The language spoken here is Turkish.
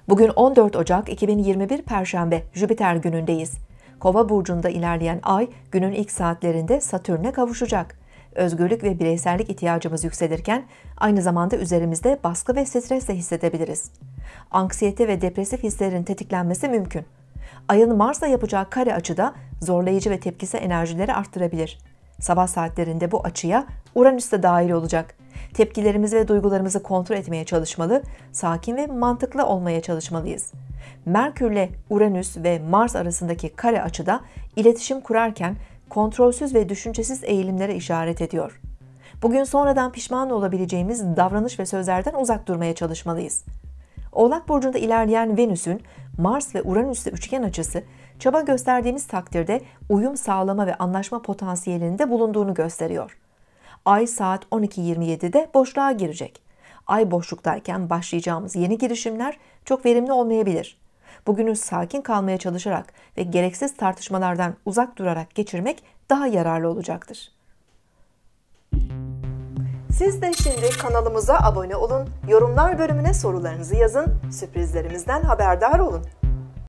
Bugün 14 Ocak 2021 Perşembe, Jüpiter günündeyiz. Kova burcunda ilerleyen ay günün ilk saatlerinde Satürn'e kavuşacak. Özgürlük ve bireysellik ihtiyacımız yükselirken aynı zamanda üzerimizde baskı ve stres de hissedebiliriz. Anksiyete ve depresif hislerin tetiklenmesi mümkün. Ayın Mars'la yapacağı kare açıda zorlayıcı ve tepkisel enerjileri arttırabilir. Sabah saatlerinde bu açıya Uranüs de dahil olacak. Tepkilerimizi ve duygularımızı kontrol etmeye çalışmalı, sakin ve mantıklı olmaya çalışmalıyız. Merkürle Uranüs ve Mars arasındaki kare açıda iletişim kurarken kontrolsüz ve düşüncesiz eğilimlere işaret ediyor. Bugün sonradan pişman olabileceğimiz davranış ve sözlerden uzak durmaya çalışmalıyız. Oğlak burcunda ilerleyen Venüs'ün Mars ve Uranüs'le üçgen açısı, çaba gösterdiğimiz takdirde uyum sağlama ve anlaşma potansiyelinde bulunduğunu gösteriyor. Ay saat 12.27'de boşluğa girecek. Ay boşluktayken başlayacağımız yeni girişimler çok verimli olmayabilir. Bugünü sakin kalmaya çalışarak ve gereksiz tartışmalardan uzak durarak geçirmek daha yararlı olacaktır. Siz de şimdi kanalımıza abone olun, yorumlar bölümüne sorularınızı yazın, sürprizlerimizden haberdar olun.